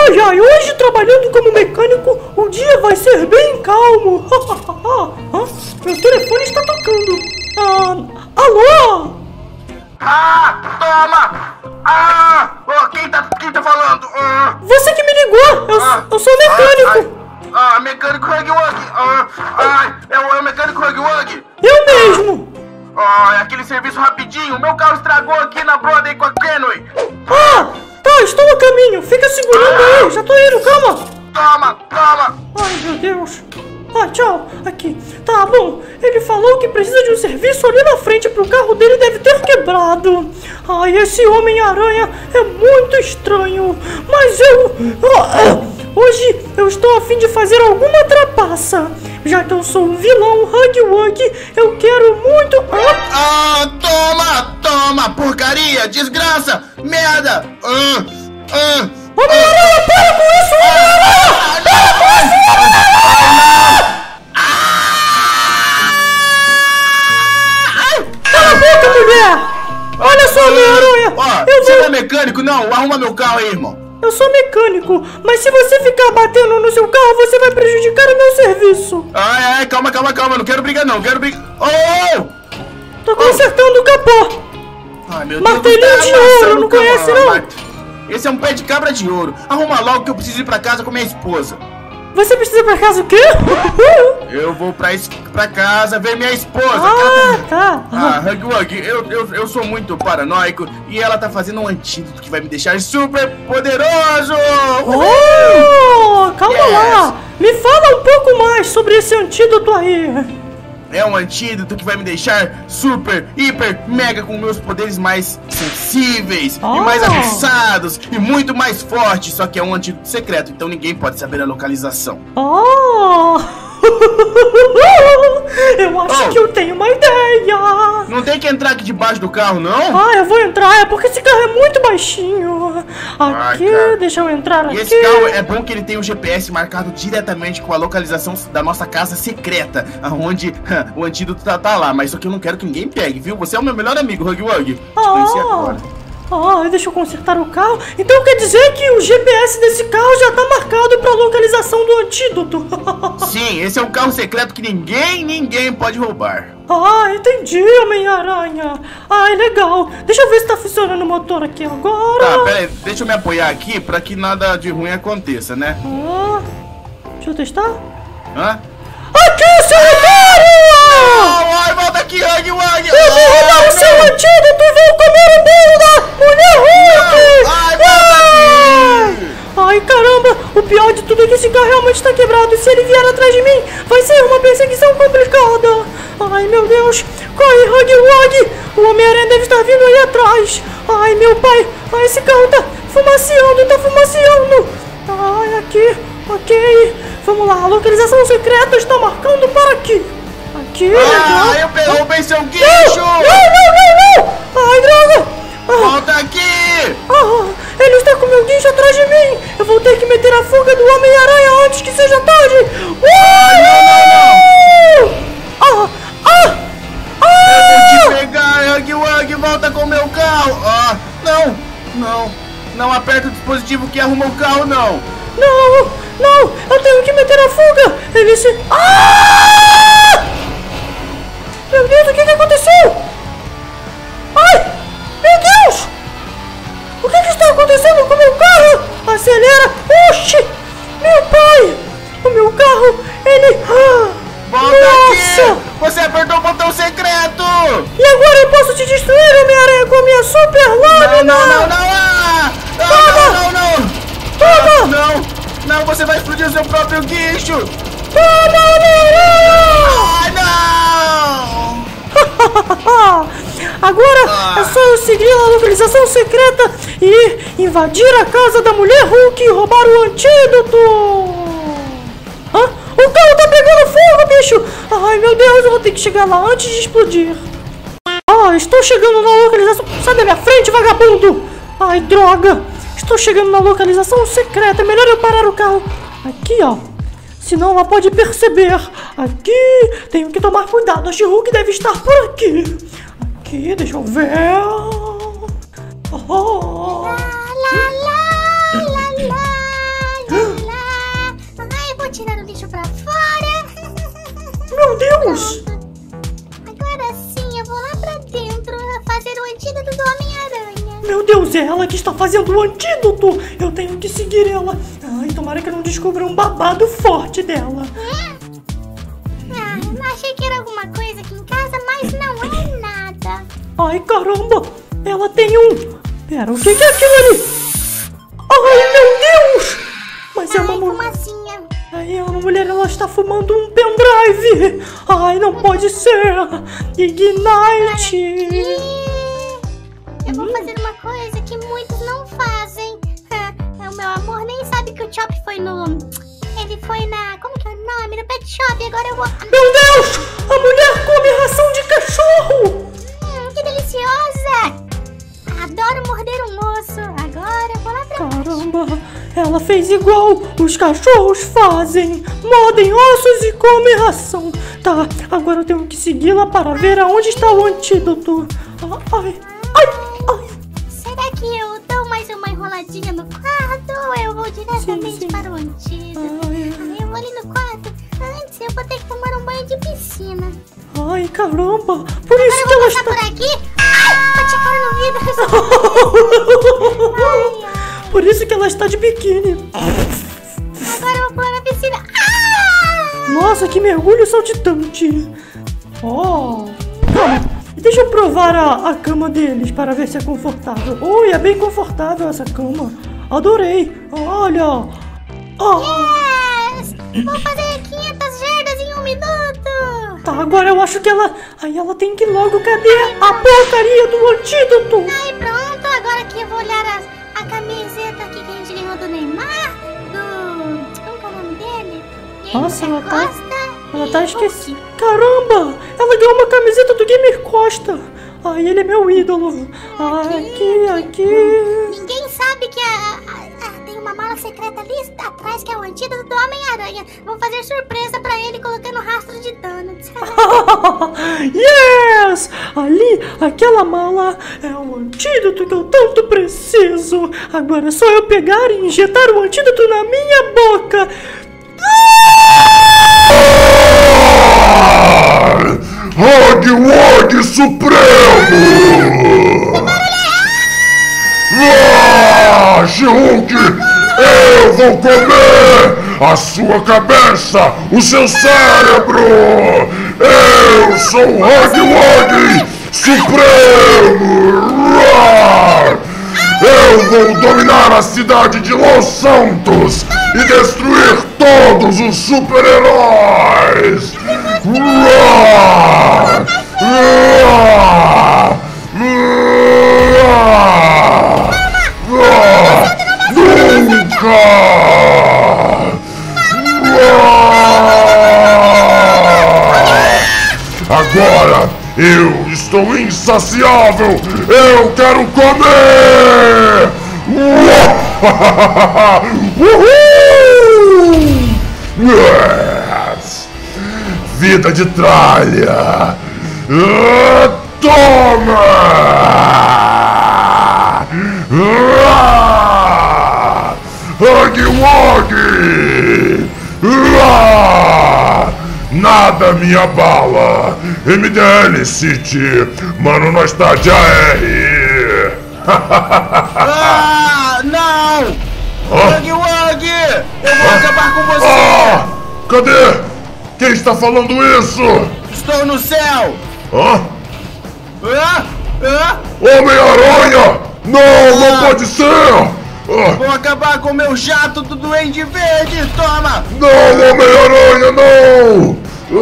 Ai, ai, hoje trabalhando como mecânico, o dia vai ser bem calmo. Meu telefone está tocando. Alô? Toma! Quem tá falando? Você que me ligou, eu sou mecânico. Mecânico Huggy Wuggy. É o mecânico Huggy Wuggy. Eu mesmo. É aquele serviço rapidinho. Meu carro estragou aqui na Broadway com a Kenway. Tá, estou a caminho. Fica segurando aí, já tô indo, calma. Toma! Ai, meu Deus. Tchau. Aqui. Tá bom. Ele falou que precisa de um serviço ali na frente pro carro dele deve ter quebrado. Ai, esse Homem-Aranha é muito estranho. Mas hoje eu estou a fim de fazer alguma trapaça. Já que eu sou um vilão Huggy Wuggy, eu quero muito... Toma! Porcaria! Desgraça! Merda! Homem-Aranha, para com isso, Homem-Aranha! Para com isso, Homem-Aranha! Cala a boca, mulher! Olha só, Homem-Aranha! Você não é mecânico, não? Arruma meu carro aí, irmão. Eu sou mecânico, mas se você ficar batendo no seu carro, você vai prejudicar o meu serviço. Calma, não quero brigar não, Tô consertando o capô. Ai, meu Martelinho Deus, de ouro, não conhece não? Esse é um pé de cabra de ouro. Arruma logo que eu preciso ir pra casa com minha esposa. Você precisa ir pra casa o quê? Eu vou pra casa ver minha esposa. Tá. Huggy Wuggy, eu sou muito paranoico e ela tá fazendo um antídoto que vai me deixar super poderoso. Calma lá. Me fala um pouco mais sobre esse antídoto aí. É um antídoto que vai me deixar super, hiper, mega com meus poderes mais sensíveis e mais aguçados e muito mais fortes. Só que é um antídoto secreto, então ninguém pode saber a localização. Eu acho que eu tenho uma ideia. Não tem que entrar aqui debaixo do carro, não? Eu vou entrar, é porque esse carro é muito baixinho. Aqui, deixa eu entrar aqui. E esse carro é bom que ele tem o GPS marcado diretamente com a localização da nossa casa secreta, onde o antídoto tá lá. Mas só que eu não quero que ninguém pegue, viu? Você é o meu melhor amigo, Huggy Wuggy. Te conheci agora. Deixa eu consertar o carro. Então quer dizer que o GPS desse carro já tá marcado pra localização do antídoto. Sim, esse é um carro secreto que ninguém pode roubar. Entendi, Homem-Aranha. Legal. Deixa eu ver se tá funcionando o motor aqui agora. Tá, pera aí, deixa eu me apoiar aqui pra que nada de ruim aconteça, né? Deixa eu testar. Aqui, seu otário! Volta aqui, Huggy Wuggy! Eu vou roubar o seu antídoto e vou comer o bolo da Mulher Hulk! Volta aqui! Caramba! O pior de tudo é que esse carro realmente tá quebrado. Se ele vier atrás de mim, vai ser uma perseguição complicada. Meu Deus! Corre, Huggy Wuggy! O Homem-Aranha deve estar vindo aí atrás. Meu pai! Esse carro tá fumaciando! Aqui! Ok! Vamos lá, a localização secreta está marcando para aqui! Eu roubei seu guincho! Não! Droga! Volta aqui! Ele está com meu guincho atrás de mim! Eu vou ter que meter a fuga do Homem-Aranha antes que seja tarde! Não! Eu vou te pegar, Huggy Wuggy! Volta com o meu carro! Não aperta o dispositivo que arruma o carro, não! Não! Eu tenho que meter a fuga! Ele se... Meu Deus, o que aconteceu? Meu Deus! O que está acontecendo com o meu carro? Acelera! Oxi! Meu pai! O meu carro, ele... Volta aqui! Você apertou o botão secreto! E agora eu posso te destruir, Homem-Aranha, com a minha super lâmina! Não, você vai explodir o seu próprio guincho! Toma, Homem-Aranha! Não! Agora é só eu seguir a localização secreta e invadir a casa da Mulher Hulk e roubar o antídoto! O carro tá pegando fogo, bicho! Meu Deus, eu vou ter que chegar lá antes de explodir. Estou chegando na localização... Sai da minha frente, vagabundo! Droga! Estou chegando na localização secreta. É melhor eu parar o carro aqui, senão ela pode perceber. Aqui, tenho que tomar cuidado. A She-Hulk deve estar por aqui. Aqui, deixa eu ver. Deus! Agora sim, eu vou lá pra dentro fazer o antídoto do Homem-Aranha. Meu Deus, é ela que está fazendo o antídoto! Eu tenho que seguir ela. Ai, tomara que eu não descubra um babado forte dela. Eu achei que era alguma coisa aqui em casa, mas não é nada. Ai, caramba! Ela tem um... Pera, o que é aquilo ali? Ai, meu Deus! Mas é uma Como mulher... assim? Ai, é uma mulher, ela está fumando um pendrive! Ai, não pode ser! Ignite! Eu vou fazer uma coisa que muitos não fazem. O meu amor nem sabe que o Chop foi no... Ele foi na... Como que é o nome? No pet shop. Agora eu vou... Meu Deus! A mulher come ração de cachorro! Que deliciosa! Adoro morder um osso. Agora eu vou lá pra... Caramba! Ela fez igual os cachorros fazem! Mordem ossos e comem ração! Tá, agora eu tenho que segui-la para ver aonde está o antídoto. Ai, ai, ai! Será que eu dou mais uma enroladinha no quarto ou eu vou diretamente Sim. para o antídoto? Ai. Eu vou ali no quarto. Antes eu vou ter que tomar um banho de piscina. Ai, caramba! Por isso que Eu ela vou passar está... por aqui. Bate a cara no vidro. Ai, ai. Por isso que ela está de biquíni. Agora eu vou pular na piscina. Nossa, que mergulho saltitante. Oh, calma. Deixa eu provar a cama deles para ver se é confortável. Ui, é bem confortável essa cama. Adorei. Olha. Oh. Yes! Vou fazer 500 jardas em 1 minuto. Tá, agora eu acho que ela... Aí ela tem que ir logo. Cadê a porcaria do antídoto? Aí pronto, agora que eu vou olhar a camiseta aqui que a gente ganhou do Neymar, do... Como que é o nome dele? Nossa, ela tá... Costa Ela e tá Hulk. esquecida. Caramba! Ela ganhou uma camiseta do Gamer Costa. Ai, ele é meu ídolo. Aqui. Ninguém sabe que tem uma mala secreta ali atrás que é o antídoto do Homem-Aranha. Vou fazer surpresa pra ele colocando rastro de donuts. Yes! Ali, aquela mala é o antídoto que eu tanto preciso. Agora é só eu pegar e injetar o antídoto na minha boca. Huggy Wuggy Supremo! She-Hulk! Eu vou comer a sua cabeça, o seu cérebro! Eu sou o Huggy Wuggy Supremo! Eu vou dominar a cidade de Los Santos e destruir todos os super-heróis! Nunca! Agora eu estou insaciável! Eu quero comer! Yes! Vida de tralha! Toma! Huggy Wuggy! Nada me abala! MDL City! Mano, nós tá de AR! Não! Hã? Huggy Wuggy! Eu vou acabar com você! Cadê? Quem está falando isso? Estou no céu! Hã? Ah! Homem-Aranha! Não, não pode ser! Vou acabar com o meu jato do Duende Verde! Toma! Não, Homem-Aranha, não!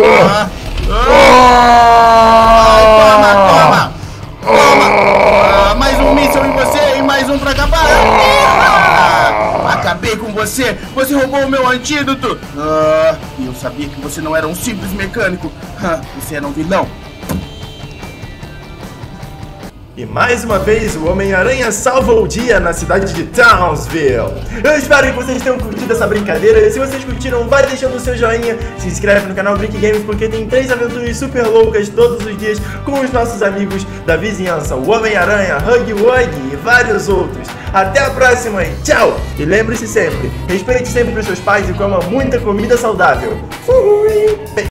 Toma! Mais um míssil em você e mais um pra acabar! Acabei com você! Você roubou o meu antídoto! E eu sabia que você não era um simples mecânico! Você era um vilão! E mais uma vez o Homem-Aranha salva o dia na cidade de Townsville. Eu espero que vocês tenham curtido essa brincadeira. E se vocês curtiram, vai deixando o seu joinha. Se inscreve no canal Brick Games porque tem 3 aventuras super loucas todos os dias com os nossos amigos da vizinhança, o Homem-Aranha, Huggy Wuggy e vários outros. Até a próxima e tchau! E lembre-se sempre, respeite sempre os seus pais e coma muita comida saudável. Fui!